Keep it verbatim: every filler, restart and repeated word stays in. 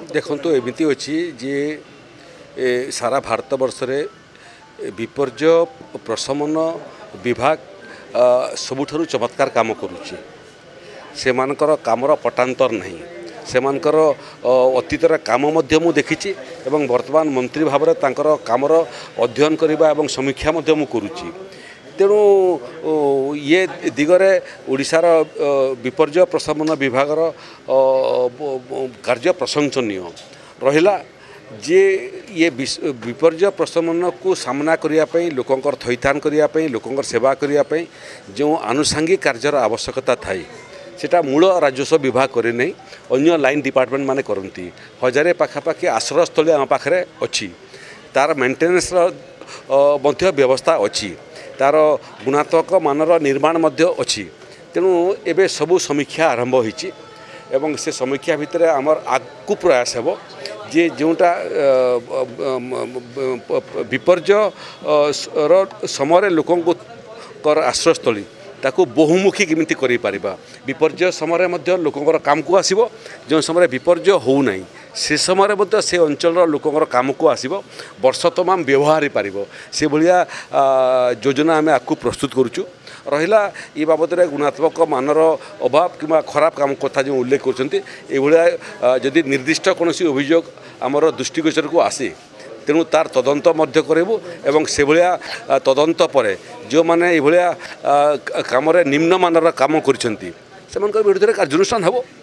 देखो एमती अच्छी जे सारा भारत वर्ष रे विपर्य प्रशमन विभाग सबुठारु चमत्कार काम करुच्ची से मानकर कामर पटांतर नहीं से मानकर अतीतर काम मध्य मु देखिछि एवं वर्तमान मंत्री भाव में तांकर कामर अध्ययन करबा एवं समीक्षा मध्य मु करुच्ची तेणु ये दिगरे ओडिशार विपर्य प्रशमन विभागर कार्य प्रशंसनीय रहिला जे ये विपर्य प्रशमन को सामना करने लोकंर थैथान करने लोकंर सेवा करने जो आनुषांगिक कार्यर आवश्यकता थाई सेटा मूल राजस्व विभाग करे नहीं अन्य लाइन डिपार्टमेंट माने करती हजारे पाखापाखि आश्रयस्थली आम पाखे अच्छी तार मेंटेनेंस मध्य व्यवस्था अच्छी तार गुणात्मक मानर निर्माण मध्य अच्छी तेणु एबे सबु समीक्षा आरंभ होईची एवं से समीक्षा भितर आमर आगु प्रयास हेबो जे जोटा विपर्य समय लोक आश्रयस्थली ताकू बहुमुखी केमिति करि पारिबा विपर्य समय मध्य लोकंर काम को आसीबो जो समय विपर्य हो नहीं से समय मध्य से अंचल लोकंर काम को आसीबो वर्ष तमाम व्यवहार हो पारिबो से भलिया योजना आमे आकु प्रस्तुत करूछु रहिला ये बाबद रे गुणात्मक मानर अभाव किंवा खराब काम कथा जो उल्लेख करछन्ती ए भलिया जदि निर्दिष्ट कोनोसी अभियोग आमर दृष्टिगोचर को आसे तेणु तार तदंत मध्य करेबु एवं से भलिया तदंत परे जो माने ए भलिया काम रे निम्न मानर काम करछन्ती सेमानकर विरुद्ध रे कार्यानुष्ठान हबो।